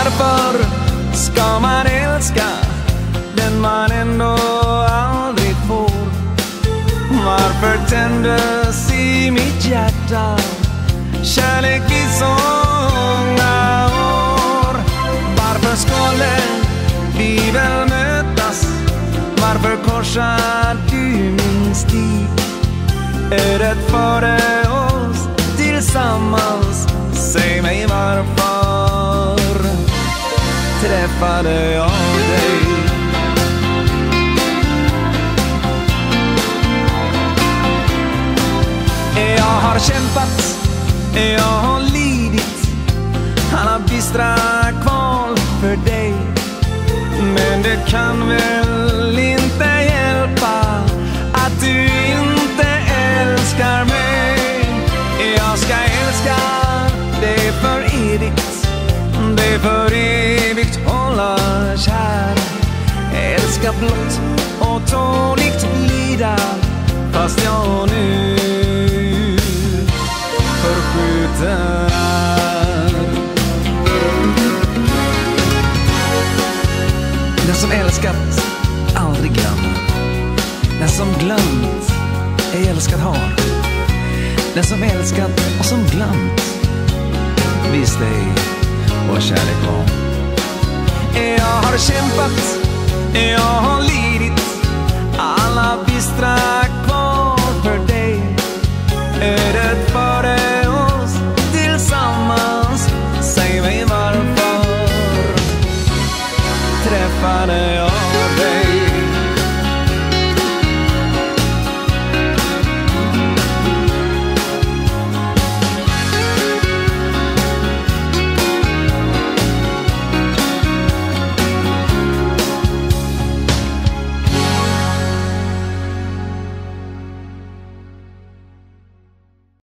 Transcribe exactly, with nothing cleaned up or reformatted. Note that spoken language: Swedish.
Varför ska man älska den man ändå aldrig får? Varför tändes i mitt hjärta kärlek i så många år? Varför skulle vi väl mötas? Varför korsar du min stig? Ödet före oss tillsammans. Säg mig varför träffade jag dig? Jag har kämpat, jag har lidit alla bistra kval för dig. Men det kan väl inte hjälpa att du inte älskar mig. Jag ska älska dig för evigt, dig för evigt hålla kär. Älska blott och tåligt lida, fast jag nu förskjuten är. Den som älskat aldrig glömmer, den som glömt är älskad har. Den som älskat och som glömt visst ej vad kärlek var. Jag har kämpat, jag har lidit alla bistra